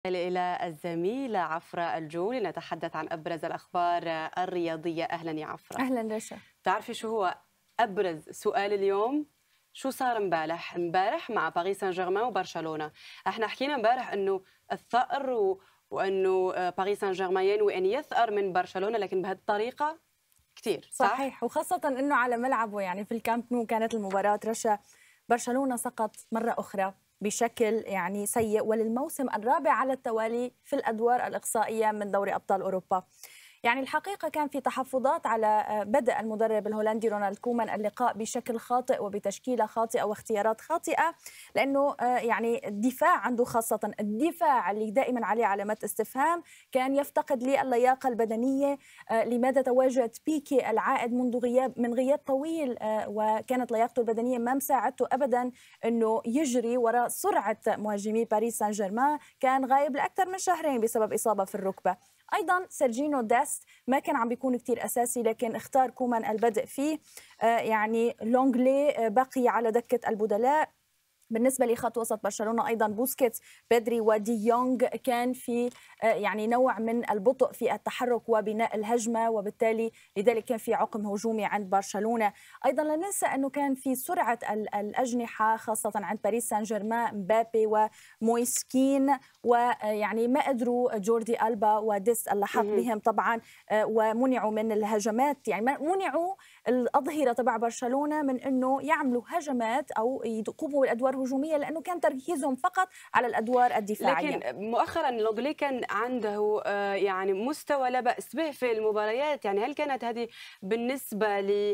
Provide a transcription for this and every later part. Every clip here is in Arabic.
إلى الزميلة عفرة الجو لنتحدث عن أبرز الأخبار الرياضية. أهلا يا عفرة. أهلا رشا. تعرفي شو هو أبرز سؤال اليوم؟ شو صار امبارح مع باريس سان جيرمان وبرشلونة؟ احنا حكينا امبارح انه الثأر وانه باريس سان جيرمان ينوي ان يثأر من برشلونة، لكن بهذه الطريقة كثير صح؟ صحيح، وخاصة أنه على ملعبه يعني في الكامب نو كانت المباراة رشا. برشلونة سقط مرة أخرى بشكل يعني سيء، وللموسم الرابع على التوالي في الأدوار الإقصائية من دوري أبطال أوروبا. يعني الحقيقة كان في تحفظات على بدء المدرب الهولندي رونالد كومان اللقاء بشكل خاطئ وبتشكيلة خاطئة واختيارات خاطئة، لأنه يعني الدفاع عنده، خاصة الدفاع اللي دائما عليه علامات استفهام، كان يفتقد للياقة البدنية. لماذا تواجد بيكي العائد من غياب طويل، وكانت لياقته البدنية ما مساعدته أبدا أنه يجري وراء سرعة مهاجمي باريس سان جيرمان، كان غايب لأكثر من شهرين بسبب إصابة في الركبة. ايضا سيرجينو داست ما كان عم بيكون كتير اساسي، لكن اختار كومان البدء فيه. يعني لونغلي بقي على دكه البدلاء. بالنسبه لخط وسط برشلونه ايضا بوسكيتس، بيدري ودي يونغ كان في يعني نوع من البطء في التحرك وبناء الهجمه، وبالتالي لذلك كان في عقم هجومي عند برشلونه. ايضا لا ننسى انه كان في سرعه الاجنحه خاصه عند باريس سان جيرمان، مبابي ومويسكين، ويعني ما قدروا جوردي ألبا وديس اللحاق بهم طبعا، ومنعوا من الهجمات. يعني منعوا الأظهرة تبع برشلونة من أنه يعملوا هجمات أو يقوموا بالأدوار هجومية، لأنه كان تركيزهم فقط على الأدوار الدفاعية. لكن مؤخرا لوغلي كان عنده يعني مستوى لا بأس به في المباريات. يعني هل كانت هذه بالنسبة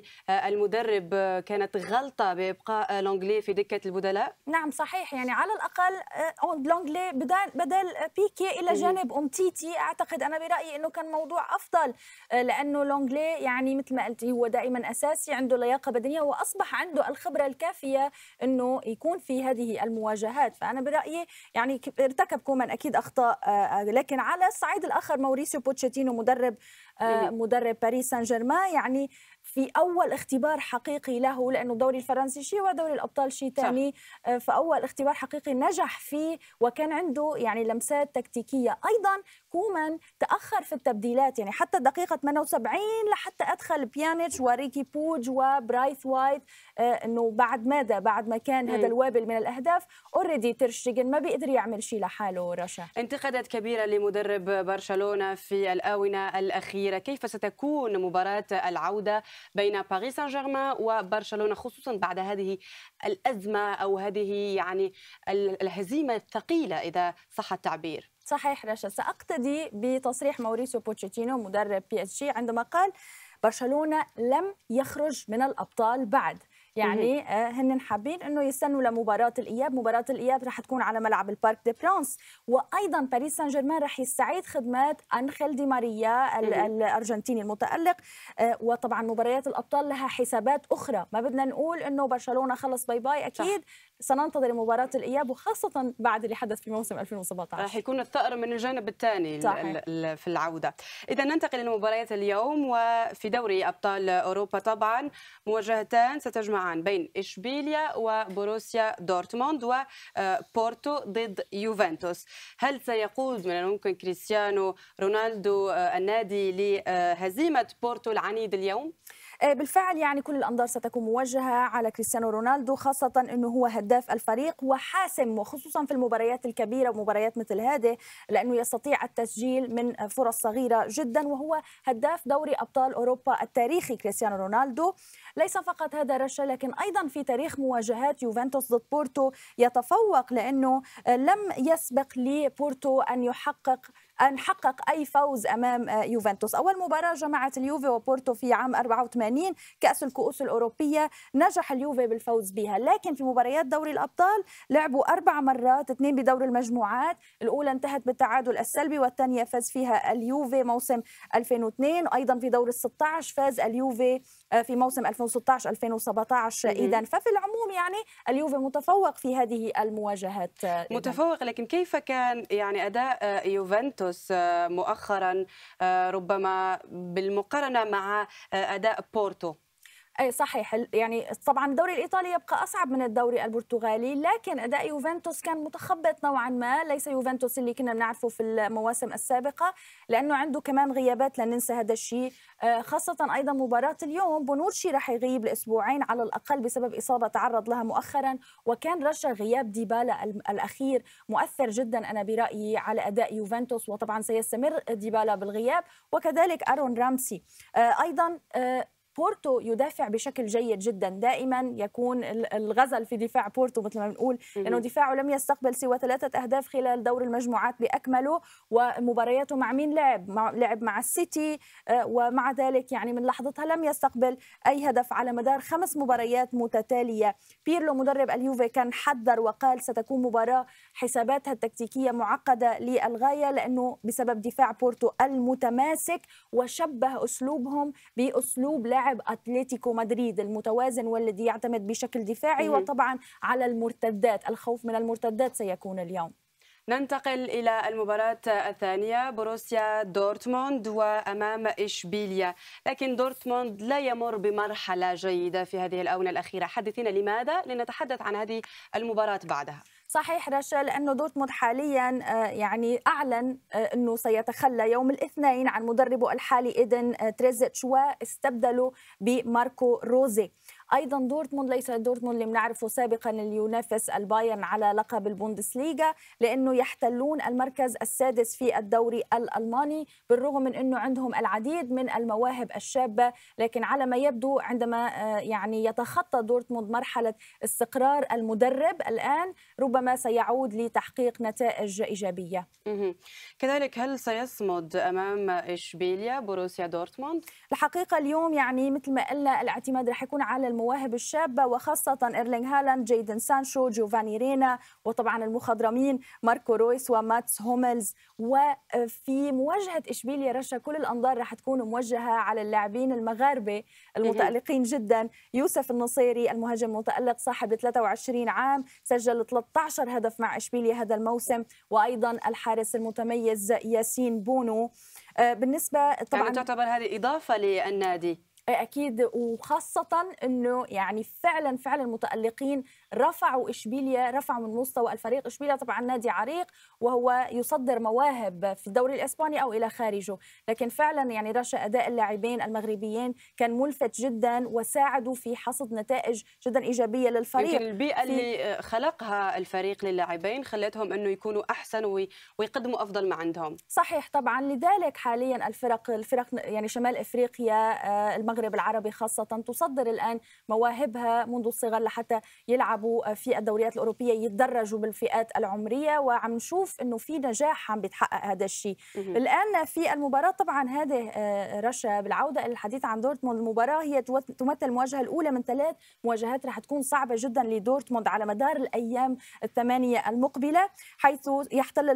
للمدرب كانت غلطة بإبقاء لونغلي في دكة البدلاء؟ نعم صحيح، يعني على الأقل لونغلي بدل بيكي إلى جانب أمتيتي، أعتقد أنا برأيي أنه كان موضوع أفضل. لأنه لونغلي يعني مثل ما قلتي هو دائما أساسي، عنده لياقة بدنية وأصبح عنده الخبرة الكافية أنه يكون في هذه المواجهات. فأنا برأيي يعني ارتكب كومان أكيد أخطاء، لكن على الصعيد الآخر موريسيو بوتشيتينو مدرب باريس سان جيرمان، يعني في أول اختبار حقيقي له، لأنه الدوري الفرنسي شيء ودوري الأبطال شيء صح. ثاني. فأول اختبار حقيقي نجح فيه، وكان عنده يعني لمسات تكتيكية. أيضا كومان تأخر في التبديلات، يعني حتى الدقيقة 78 لحتى أدخل بيانيتش وريكي بوج وبرايث وايت. إنه بعد ماذا؟ بعد ما كان هذا الوابل من الأهداف اوريدي تيرشتيجن ما بيقدر يعمل شيء لحاله. رشا، انتقادات كبيرة لمدرب برشلونة في الآونة الأخيرة. كيف ستكون مباراة العودة بين باريس سان جيرمان وبرشلونة، خصوصا بعد هذه الأزمة أو هذه يعني الهزيمة الثقيلة إذا صح التعبير؟ صحيح رشا. سأقتدي بتصريح موريسيو بوتشيتينو مدرب بي اس جي عندما قال برشلونة لم يخرج من الأبطال بعد. يعني هن حابين انه يستنوا لمباراه الاياب. مباراه الاياب رح تكون على ملعب البارك دي برانس، وايضا باريس سان جيرمان رح يستعيد خدمات انخيل دي ماريا الارجنتيني المتالق. وطبعا مباريات الابطال لها حسابات اخرى، ما بدنا نقول انه برشلونه خلص باي باي، اكيد صح. سننتظر مباراه الاياب، وخاصه بعد اللي حدث في موسم راح 2017. يكون الثأر من الجانب الثاني صحيح. في العودة. إذا ننتقل لمباريات اليوم، وفي دوري أبطال أوروبا طبعا مواجهتان ستجمعان بين إشبيليا وبوروسيا دورتموند، وبورتو ضد يوفنتوس. هل سيقود من الممكن كريستيانو رونالدو النادي لهزيمة بورتو العنيد اليوم؟ بالفعل يعني كل الأنظار ستكون موجهة على كريستيانو رونالدو، خاصة أنه هو هداف الفريق وحاسم، وخصوصا في المباريات الكبيرة ومباريات مثل هذه، لأنه يستطيع التسجيل من فرص صغيرة جدا، وهو هداف دوري أبطال أوروبا التاريخي كريستيانو رونالدو. ليس فقط هذا رشا، لكن أيضا في تاريخ مواجهات يوفنتوس ضد بورتو يتفوق، لأنه لم يسبق لبورتو أن حقق أي فوز أمام يوفنتوس. أول مباراة جمعت اليوفي وبورتو في عام 84 كأس الكؤوس الأوروبية، نجح اليوفي بالفوز بها. لكن في مباريات دوري الأبطال لعبوا 4 مرات، 2 بدور المجموعات، الأولى انتهت بالتعادل السلبي والثانية فاز فيها اليوفي موسم 2002. أيضا في دور ال16 فاز اليوفي في موسم 2016-2017. إذا ففي العموم يعني اليوفي متفوق في هذه المواجهات. متفوق، لكن كيف كان يعني أداء يوفنتوس مؤخرا ربما بالمقارنة مع أداء بورتو؟ اي صحيح، يعني طبعا الدوري الايطالي يبقى اصعب من الدوري البرتغالي، لكن اداء يوفنتوس كان متخبط نوعا ما، ليس يوفنتوس اللي كنا بنعرفه في المواسم السابقه، لانه عنده كمان غيابات، لا ننسى هذا الشيء. خاصه ايضا مباراه اليوم بونوتشي راح يغيب لاسبوعين على الاقل بسبب اصابه تعرض لها مؤخرا، وكان رشا غياب ديبالا الاخير مؤثر جدا انا برايي على اداء يوفنتوس، وطبعا سيستمر ديبالا بالغياب، وكذلك ارون رامسي. ايضا بورتو يدافع بشكل جيد جدا، دائما يكون الغزل في دفاع بورتو مثل ما بنقول، لانه دفاعه لم يستقبل سوى 3 أهداف خلال دور المجموعات باكمله، ومبارياته مع مين لعب مع السيتي، ومع ذلك يعني من لحظتها لم يستقبل اي هدف على مدار 5 مباريات متتاليه. بيرلو مدرب اليوفي كان حذر وقال ستكون مباراه حساباتها التكتيكيه معقده للغايه، لانه بسبب دفاع بورتو المتماسك، وشبه اسلوبهم باسلوب لاعب أتلتيكو مدريد المتوازن والذي يعتمد بشكل دفاعي، وطبعا على المرتدات، الخوف من المرتدات سيكون اليوم. ننتقل إلى المباراة الثانية، بروسيا دورتموند وأمام إشبيليا، لكن دورتموند لا يمر بمرحلة جيدة في هذه الآونة الأخيرة. حدثينا لماذا؟ لنتحدث عن هذه المباراة بعدها. صحيح رشا، لأنه دورتموند حاليا يعني أعلن أنه سيتخلى يوم الاثنين عن مدربه الحالي إيدن تريزيتش، واستبدله بماركو روزي. ايضا دورتموند ليس دورتموند اللي بنعرفه سابقا اللي ينافس البايرن على لقب البوندسليغا، لانه يحتلون المركز السادس في الدوري الالماني، بالرغم من انه عندهم العديد من المواهب الشابه، لكن على ما يبدو عندما يعني يتخطى دورتموند مرحله استقرار المدرب الان، ربما سيعود لتحقيق نتائج ايجابيه. كذلك هل سيصمد امام اشبيليا بروسيا دورتموند؟ الحقيقه اليوم يعني مثل ما قلنا الاعتماد رح يكون على المواهب الشابه، وخاصه إيرلينغ هالاند، جيدن سانشو، جوفاني رينا، وطبعا المخضرمين ماركو رويس وماتس هوملز. وفي مواجهه اشبيليا رشا كل الانظار رح تكون موجهه على اللاعبين المغاربه المتالقين جدا. يوسف النصيري المهاجم المتالق صاحب 23 عام، سجل 13 هدف مع اشبيليا هذا الموسم، وايضا الحارس المتميز ياسين بونو. بالنسبه طبعا يعني تعتبر هذه اضافه للنادي اكيد، وخاصه انه يعني فعلا المتالقين رفعوا اشبيليا، رفعوا من مستوى الفريق. اشبيليا طبعا نادي عريق وهو يصدر مواهب في الدوري الاسباني او الى خارجه، لكن فعلا يعني رشا اداء اللاعبين المغربيين كان ملفت جدا، وساعدوا في حصد نتائج جدا ايجابيه للفريق. يمكن البيئه اللي خلقها الفريق للاعبين خلتهم انه يكونوا احسن ويقدموا افضل ما عندهم. صحيح طبعا، لذلك حاليا الفرق يعني شمال افريقيا، المغرب العربي خاصه، تصدر الان مواهبها منذ الصغر لحتى يلعبوا في الدوريات الاوروبيه، يتدرجوا بالفئات العمريه، وعم نشوف انه في نجاح عم بيتحقق هذا الشيء. الان في المباراه طبعا هذه رشا، بالعوده الى الحديث عن دورتموند، المباراه هي تمثل المواجهه الاولى من 3 مواجهات رح تكون صعبه جدا لدورتموند على مدار الايام ال8 المقبله، حيث يحل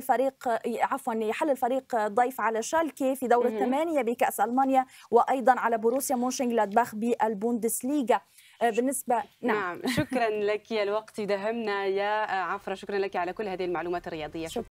الفريق ضيف على شالكي في دور ال8 بكاس المانيا، وايضا على بروسيا مونشنغلادباخ بالبوندسليغا. بالنسبه نعم شكرا لك، الوقت يدهمنا يا عفرة، شكرا لك على كل هذه المعلومات الرياضيه.